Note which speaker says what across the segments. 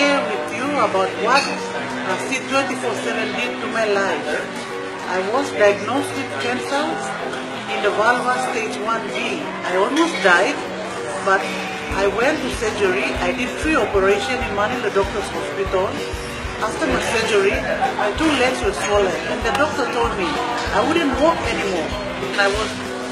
Speaker 1: share with you about what C24/7 did to my life. I was diagnosed with cancer in the vulva stage 1B. I almost died, but I went to surgery. I did 3 operations in Manila Doctors Hospital. After my surgery, my 2 legs were swollen, and the doctor told me I wouldn't walk anymore. I was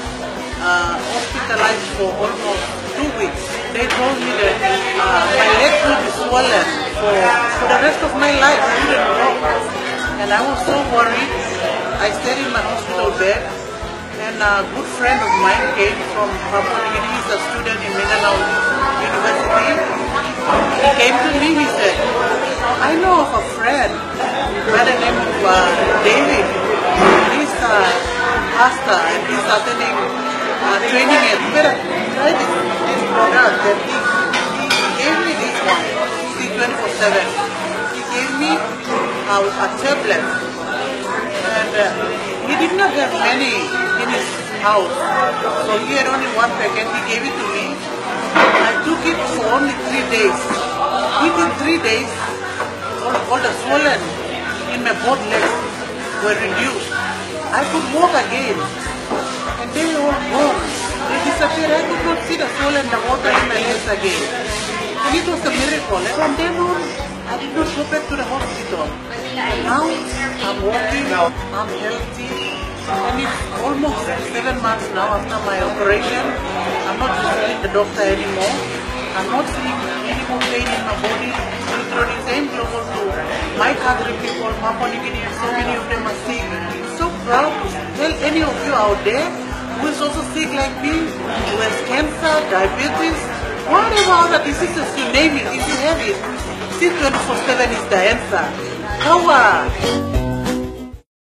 Speaker 1: hospitalized for almost 2 weeks. They told me that my legs would be swollen for the rest of my life. I wouldn't walk. And I was so worried. I stayed in my hospital bed, and a good friend of mine came from Papua New Guinea. He's a student in Mindanao University. He came to me, he said, I know of a friend by the name of David. He's a pastor and he's attending training at try this product. And he gave me this one, C24/7. He gave me a tablet. And he did not have many in his house. So he had only 1 packet. He gave it to me. I took it for only 3 days. Within 3 days, all the swollen in my both legs were reduced. I could walk again. And they were gone. They disappeared. I could not see the swollen, the water in my legs again. And it was a miracle. And from then on, I did not go back to the hospital. Now, I'm walking, I'm healthy, and it's almost 7 months now after my operation. I'm not visiting the doctor anymore. I'm not feeling any more pain in my body. Literally, same global to my country people, Papua New Guinea, so many of them are sick. I'm so proud to tell any of you out there who is also sick like me, who has cancer, diabetes, whatever other diseases, you name it, if you have it, C24/7 is the answer. Power!